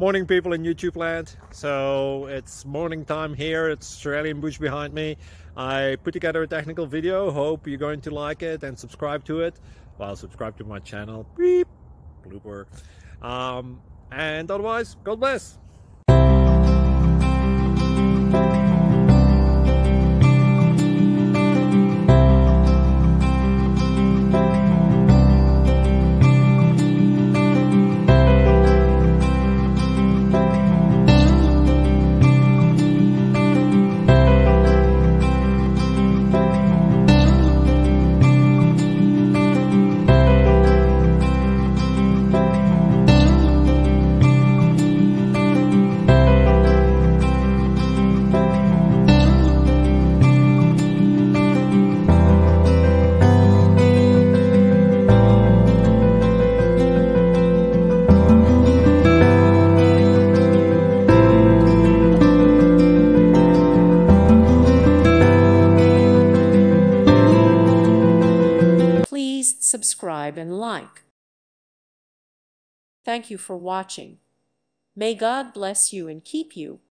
Morning, people in YouTube land. So it's morning time here. It's Australian bush behind me. I put together a technical video. Hope you're going to like it and subscribe to it. Well, subscribe to my channel. Beep. Blooper. And otherwise, God bless. Please subscribe and like. Thank you for watching. May God bless you and keep you.